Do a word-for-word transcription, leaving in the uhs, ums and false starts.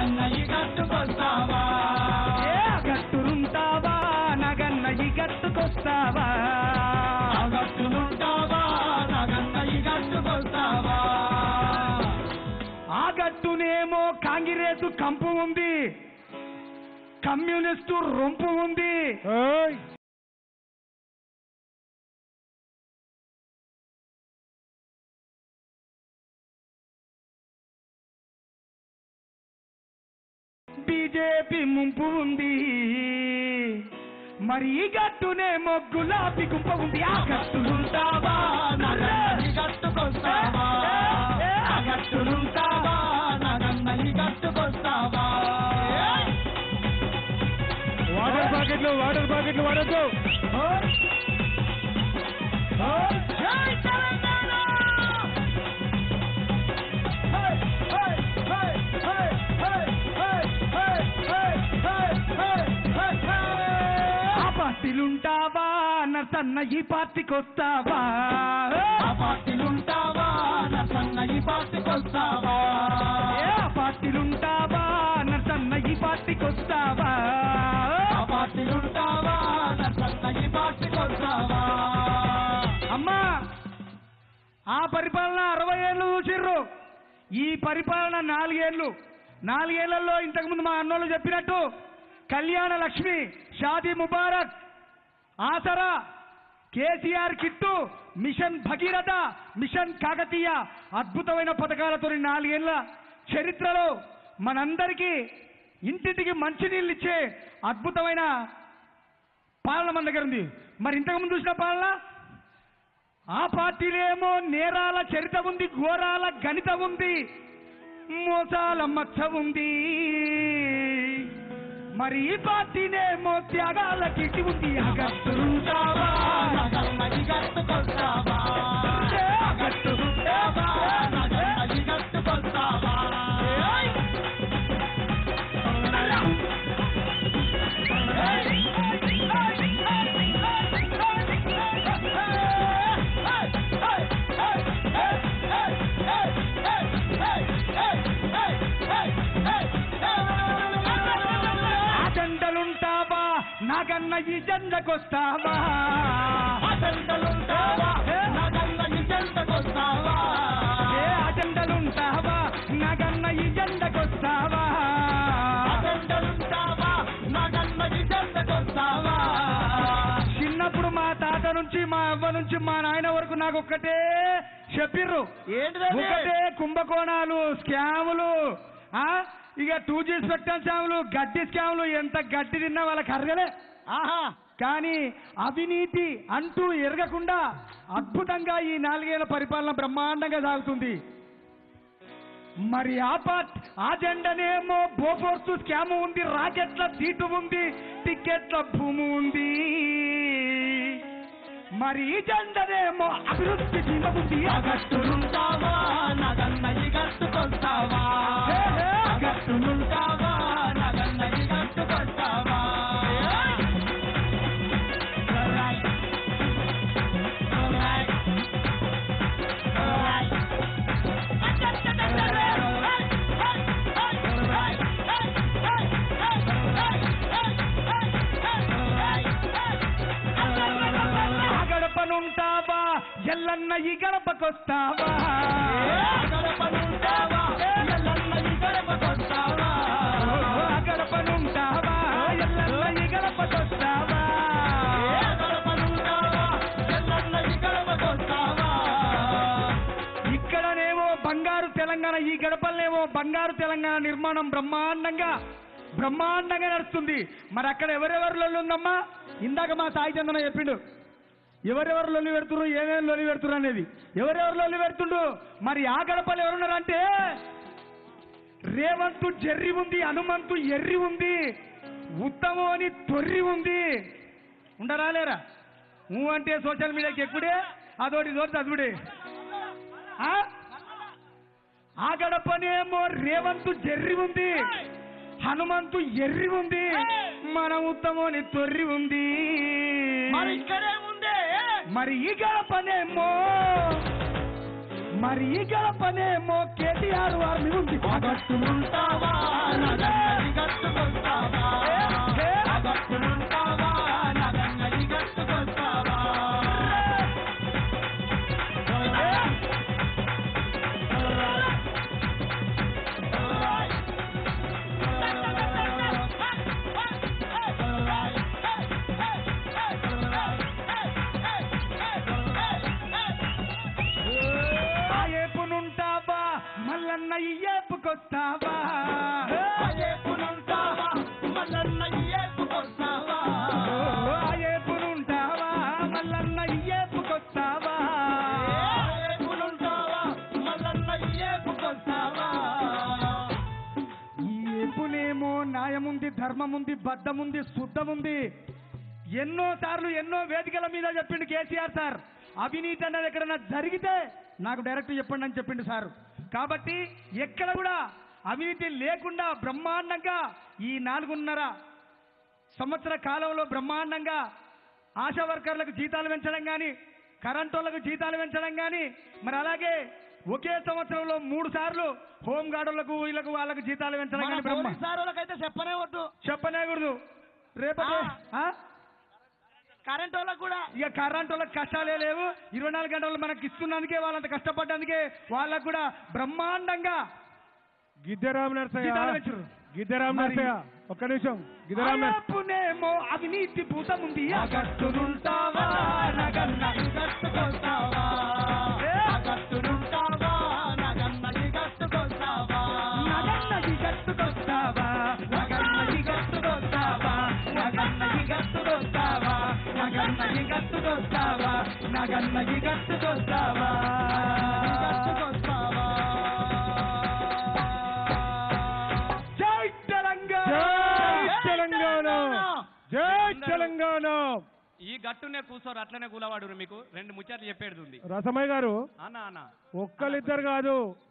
నగన్న ఈ గట్టుకొస్తావా గట్టులుంటావా నగన్న ఈ గట్టుకొస్తావా గట్టులుంటావా నగన్న ఈ గట్టుకొస్తావా ఆ గట్టునేమో కాంగ్రెసు కంపు ఉంది, కమ్యూనిస్టు రొంపు ఉంది. బీజేపీ ముంపు ఉంది, మరి ఈ గట్టునేమో గులాబీ గుంప ఉంది. ఆ గట్టులుంటావా నగన్న ఈ గట్టుకొస్తావా గట్టులుంటావా నగన్న ఈ గట్టుకొస్తావా వాటర్ ప్యాకెట్లు వాటర్ ప్యాకెట్లు వాడద్దు. ఆ పార్టీలుంటావా నర్సన్న ఈ పార్టీకి వస్తావా ఆ పార్టీలుంటావా నర్సన్న ఈ పార్టీకొస్తావా ఆ పార్టీలుంటావా నర్సన్న ఈ పార్టీకి వస్తావా ఆ పార్టీలుంటావా నర్సన్న ఈ పార్టీకొస్తావా అమ్మా ఆ పరిపాలన అరవై ఏళ్ళు చూసిర్రు, ఈ పరిపాలన నాలుగేళ్లు. నాలుగేళ్లలో ఇంతకుముందు మా అన్నోళ్ళు చెప్పినట్టు Kalyana Lakshmi, Shaadi Mubarak, Aasara, KCR kit, mission Bhagiratha, mission Kakatiya అద్భుతమైన పథకాలతో నాలుగేళ్ల చరిత్రలో మనందరికీ ఇంటింటికి మంచినీళ్ళు ఇచ్చే అద్భుతమైన పాలన మన దగ్గర ఉంది. మరి ఇంతకుముందు చూసిన పాలన ఆ పార్టీలేమో నేరాల చరిత ఉంది, ఘోరాల గణిత ఉంది, మోసాల మచ్చ ఉంది. మరి ఈ పార్టీనేమో త్యాగాల కిటి ఉంది. గట్టులుంటావా నగన్న ఈ గట్టుకొస్తావా గట్టులుంటావా నగన్న ఈ గట్టుకొస్తావా అజెండలుంటావా నాగన్న ఈ జెండకొస్తావా అజెండలుంటావా నగన్న ఈ జెండకొస్తావా ఏ అజెండలుంటావా నాగన్న ఈ జెండకొస్తావా అజెండలుంటావా నగన్న ఈ జెండకొస్తావా చిన్నప్పుడు మా తాత నుంచి మా అవ్వ నుంచి మా నాయన వరకు నాకు ఒక్కటే చెప్పిర్రు, ఏంటిది ఒకటే కుంభకోణాలు, స్కాములు, ఆ ఇక టూ జీ స్పెక్ట్రమ్ స్కాములు, గడ్డి స్కాములు. ఎంత గడ్డి తిన్నా వాళ్ళకి అరగలే. ఆహా కానీ అవినీతి అంటూ ఎరగకుండా అద్భుతంగా ఈ నాలుగేళ్ల పరిపాలన బ్రహ్మాండంగా సాగుతుంది. మరి ఆ పార్ట్ ఆ జెండనేమో బోఫోర్స్ స్కామ్ ఉంది, రాకెట్ల సీటు ఉంది, టికెట్ల భూమి ఉంది. మరి ఈ జెండనేమో అభివృద్ధి ధీమ ఉంది. గట్టులుంటావా నగన్న ఈ గట్టుకొస్తావా గట్టులుంటావా నగన్న ఈ గట్టుకొస్తావా గడపనుంటావా ఎల్లన్న ఈ గడపకొస్తావా గడపనుంటావా ఎల్లన్న ఈ గడపకొస్తావా గడపనుంటావా ఎల్లన్న ఈ గడపకొస్తావా గడపనుంటావా ఎల్లన్న ఈ గడపకొస్తావా ఇక్కడనేమో బంగారు తెలంగాణ, ఈ గడపలనేమో బంగారు తెలంగాణ నిర్మాణం బ్రహ్మాండంగా బ్రహ్మాండంగా నడుస్తుంది. మరి అక్కడ ఎవరెవరి లొల్లి ఉందమ్మా? ఇందాక మా సాయి చందన చెప్పిండు ఎవరెవరు లొల్లి పెడుతున్నారు, ఏమేమి లొల్లి పెడుతున్నారు అనేది. ఎవరెవరు లొల్లి పెడుతుండు? మరి ఆ గడపలు ఎవరున్నారంటే రేవంతు జెర్రి ఉంది, హనుమంతు ఎర్రి ఉంది, ఉత్తమం అని తొర్రి ఉంది. ఉండరా లేరా? ఊ అంటే సోషల్ మీడియాకి ఎక్కుడే, అదోటి దోటి చదువుడే. ఆ గడపనేమో రేవంతు జెర్రి ఉంది, హనుమంతు ఎర్రి ఉంది, మన ఉత్తమం అని తొర్రి ఉంది. మరి ఇక్కడే ఉందే మరి ఈ గడపనేమో మరి ఈ గడపనేమో కేటీఆర్ వారిని ఉంది. గట్టులుంటావా గట్టుకొస్తావా ఆ గట్టునుంటావా నగన్న ఈ గట్టుకొస్తావా ఆ ఏపునుంటావా మల్లన్న ఈ ఏపుకొస్తావా ఆ ఏపునుంటావా మల్లన్న ఈ ఏపుకొస్తావా ఆ ఏపునుంటావా మల్లన్న ఈ ఏపుకొస్తావా ఆ ఏపునుంటావా మల్లన్న ఈ ఏపుకొస్తావా ఈ ఏపునేమో న్యాయముంది ధర్మముంది బద్ధముంది శుద్ధముంది ఎన్నో సార్లు ఎన్నో వేదికల మీద చెప్పిండు కేసీఆర్ సార్ అవినీతి అన్నది ఎక్కడన్నా జరిగితే నాకు డైరెక్ట్ చెప్పండి అని చెప్పిండు సార్ కాబట్టి ఎక్కడ కూడా అవినీతి లేకుండా బ్రహ్మాండంగా ఈ నాలుగున్నర సంవత్సర కాలంలో బ్రహ్మాండంగా ఆశా వర్కర్లకు జీతాలు పెంచడం కానీ కరెంట్ వాళ్ళకు జీతాలు పెంచడం కానీ మరి అలాగే ఒకే సంవత్సరంలో మూడు సార్లు హోం గార్డులకు వీళ్ళకు వాళ్ళకు జీతాలు పెంచడం కానీ బ్రహ్మ సారోళ్ళకైతే చెప్పనే వద్దు చెప్పనేకూడదు రేపటి ఆ. ఆ? కరెంట్ వాళ్ళకు కూడా ఇక కరెంట్ వాళ్ళకి కష్టాలే లేవు ఇరవై నాలుగు గంటలు మనకి ఇస్తున్నందుకే వాళ్ళంత కష్టపడ్డందుకే వాళ్ళకు కూడా బ్రహ్మాండంగా గిద్దెరామ్ నరసయ్య జీతాలు పెంచురు. గిద్దెరామ్ మరి- నరసయ్య ఒక్క నిమిషం గిద్దెరామ్ నరసయ్య అయ్యప్పునేమో అవినీతి భూతముంది ఆ గట్టునుంటావా నగన్న ఈ గట్టుకొస్తావా ఆ గట్టునుంటావా నగన్న ఈ గట్టుకొస్తావా నగన్నది గట్టుకొస్తావా నగన్నది గట్టుకొస్తావా నగన్నది గట్టుకొస్తావా నగన్నది గట్టుకొస్తావా నగన్నది గట్టుకొస్తావా గట్టుకొస్తావా జై తెలంగాణ జై తెలంగాణ జై తెలంగాణ ఈ గట్టునే కూర్చోరు అట్లనే కూలవాడు మీకు రెండు ముచ్చట్లు చెప్పేది ఉంది రసమయ్య గారు అన్న అన్న ఒక్కళ్ళిద్దరు కాదు